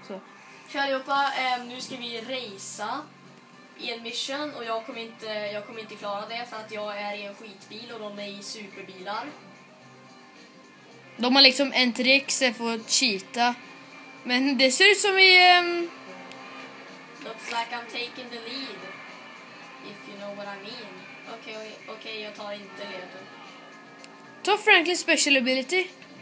Så. Tja allihopa, nu ska vi racea i en mission och jag kommer inte klara det för att jag är i en skitbil och de är i superbilar. De har liksom en trick för att cheata. Men det ser ut som i... Looks like I'm taking the lead. If you know what I mean. Okej, jag tar inte leden. Ta Franklin special ability.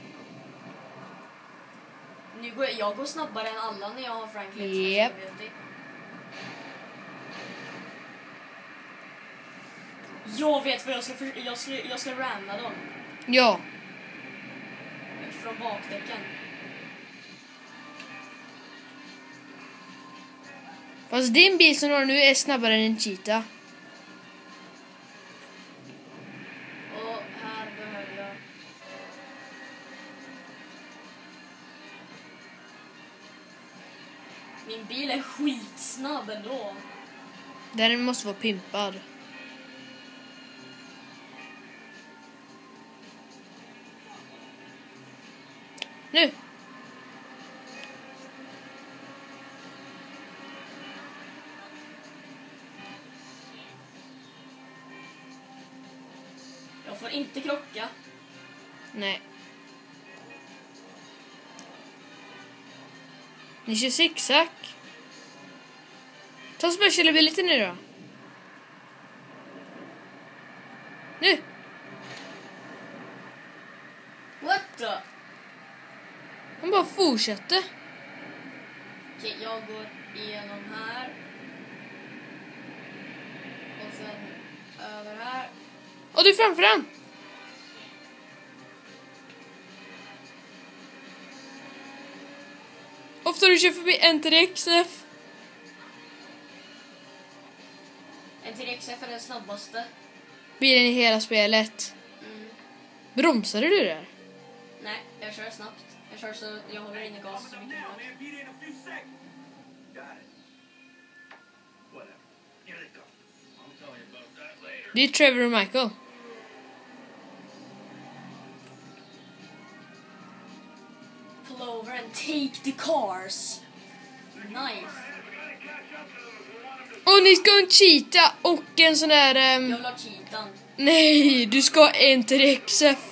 Jag går snabbare än alla när jag har Franklin Yep. special ability. Jag vet vad jag ska ramma dem. Ja. Från bakdäcken. Fast din bil som du har nu är snabbare än en cheetah. Och här behöver jag... Min bil är skitsnabb ändå. Den måste vara pimpad. Nu! Jag får inte krocka. Nej. Ni kör zigzag. Ta special ability nu då. Nu! What the? Han bara fortsätter. Okej, jag går igenom här. Och sen över här. Och du är framför den. Ofta du kör förbi en TRXF. En TRXF är den snabbaste. Bilen i hela spelet. Bromsade du där? Nej, jag kör snabbt. Jag kör så jag håller in i gas så mycket som möjligt. Det är Trevor och Michael. Pull over and take the cars. Nice. Och ni ska ha en cheetah och en sån där... Jag vill ha cheetan. Nej, du ska ha en TRXF.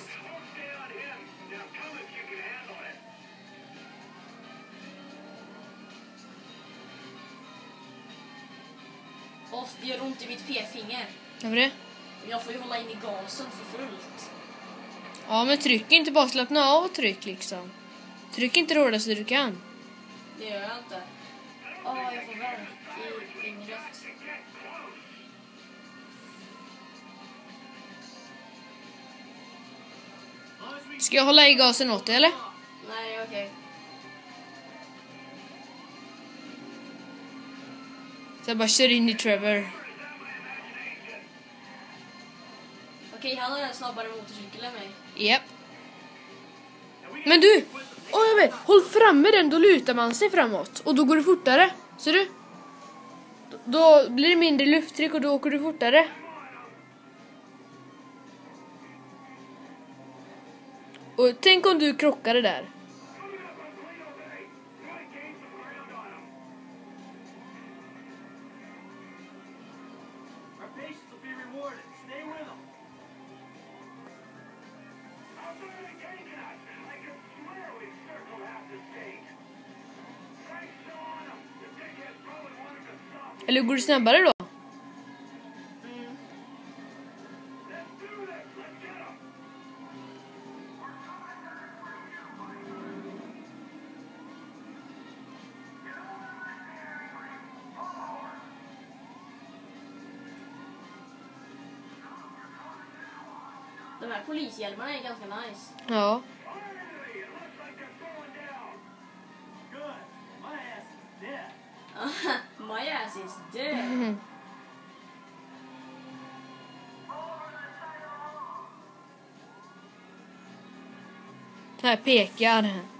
Och det gör ont i mitt p-finger. Varför det? Jag får ju hålla in i gasen för fullt. Ja, men tryck inte, bara slappna av och tryck liksom. Tryck inte hårdast du kan. Det gör jag inte. Jag får värk i fingret. Ska jag hålla i gasen åt dig, eller? Nej, okej. Så jag bara kör in i Trevor. Okej, han har en snabbare motorcykel än mig. Japp. Men du! Jag vet. Håll framme den, då lutar man sig framåt. Och då går det fortare. Ser du? Då blir det mindre lufttryck och då åker du fortare. Och tänk om du krockade där. Eller går det snabbare då? De här polishjälmarna är ganska nice. Ja. My ass is dead. Här pekar.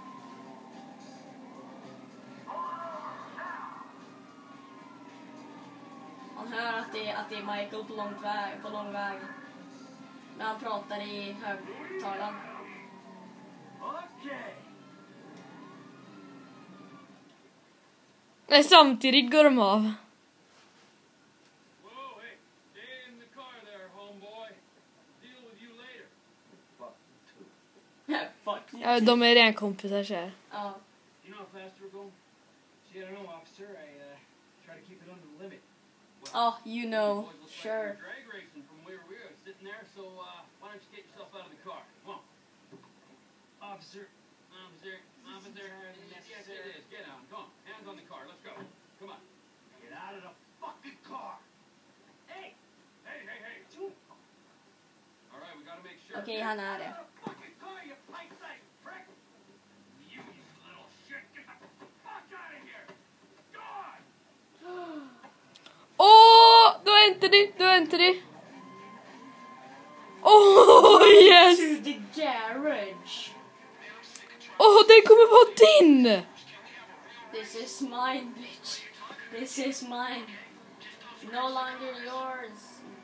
Man hör att det är Michael på lång väg. När han pratar i högtalaren. Nej, samtidigt går de av. Whoa, hey, stay in the car there, homeboy. Deal with you later. Fuck you. Ja, de är redan kompisar så här. Ja. You know how fast we're going? See, I don't know, officer. I try to keep it under the limit. Oh, you know. Boys look like Sure. we're drag racing from where we were sitting there, so why don't you get yourself out of the car? Come on. Officer. Yes, it is. Get out. Come on. Hands on the car. Let's go. Come on. Get out of the fucking car. Hey. Hey. All right, we gotta make sure. Okej, han är det. Get out of the fucking car, you pint-sized prick. You little shit. Get the fuck out of here. God. Då väntar ni. Yes! To the garage. Den kommer vara din! This is mine, bitch. This is mine. No longer yours.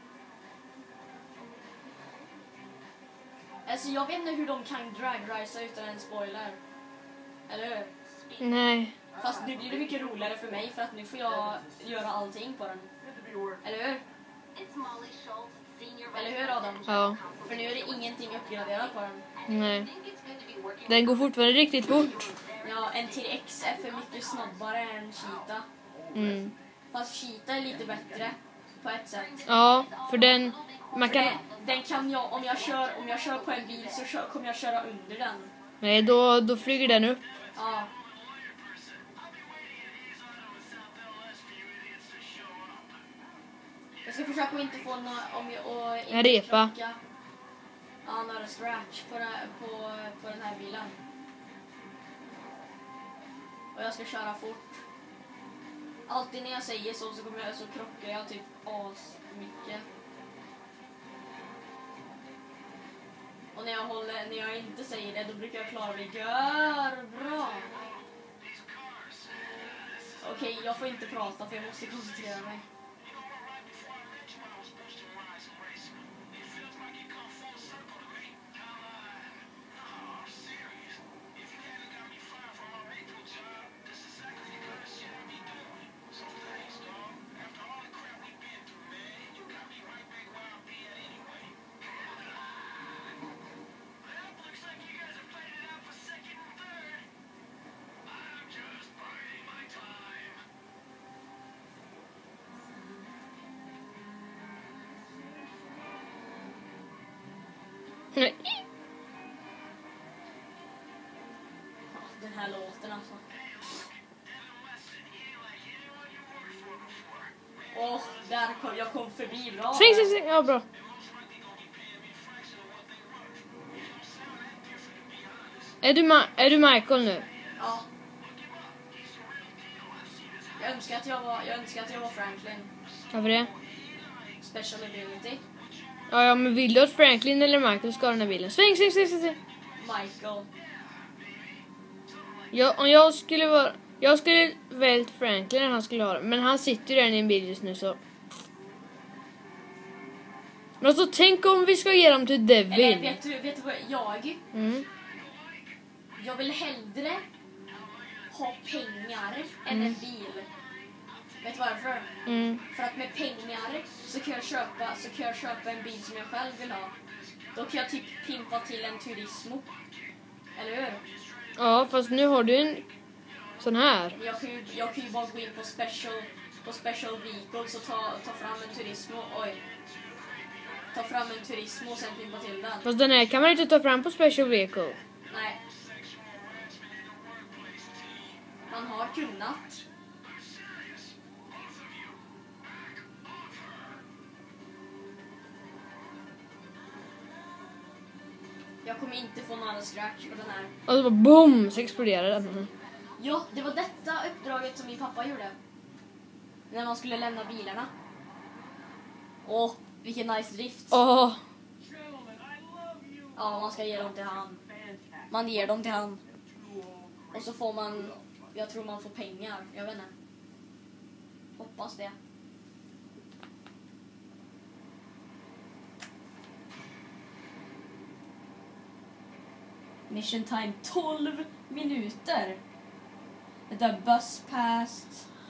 Alltså jag vet inte hur de kan dragracea utan en spoiler. Eller hur? Nej. Fast nu blir det mycket roligare för mig för att nu får jag göra allting på den. Eller hur? Eller hur, Adam? Ja. För nu är det ingenting uppgraderat på den. Nej. Den går fortfarande riktigt fort. Ja, en TX är för mycket snabbare än Cheetah. Mm. Fast Cheetah är lite bättre på ett sätt. Ja, för den... Man För kan... den kan jag, om jag kör på en bil så kommer jag köra under den. Nej, då flyger den upp. Ja. Jag ska försöka att inte få En repa. Ja, några scratch på den här bilen. Och jag ska köra fort. Alltid när jag säger så krockar jag typ mycket. Och när jag inte säger det, då brukar jag klara mig bra. Okej, jag får inte prata för jag måste koncentrera mig. Nej. Den här låten alltså. Jag kom förbi bra. Sväng. Ja, bra. Är du Michael nu? Ja. Jag önskar att jag var Franklin. Varför det? Special ability. Ja, men vill du att Franklin eller Michael ska ha den här bilen? Sväng. Michael. Om jag skulle vält Franklin när han skulle ha den. Men han sitter ju redan i en bil just nu så. Men alltså tänk om vi ska ge dem till Devin. Eller vet du vad jag vill hellre ha pengar än en bil. Vet du varför? För att med pengar så kan jag köpa en bil som jag själv vill ha. Då kan jag typ pimpa till en Turismo. Eller hur? Ja, fast nu har du en sån här. Jag kan ju bara gå in på special vehicles och ta fram en Turismo. Ta fram en Turismo och sen pimpa till den. Fast den här kan man inte ta fram på Special Vehicle. Nej. Man har kunnat. Jag kommer inte få några scratch på den här. Och så bara boom, så exploderar den. Ja, det var detta uppdraget som min pappa gjorde. När man skulle lämna bilarna. Åh, vilken nice drift. Åh. Ja, man ska ge dem till han. Man ger dem till han. Och så får man, jag tror man får pengar. Jag vet inte. Hoppas det. Mission time 12 minuter. Det där bus past.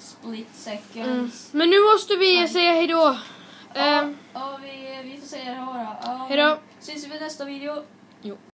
split seconds. Men nu måste vi säga hejdå. Ja, vi får säga det här då. Hejdå. Syns vi i nästa video. Jo.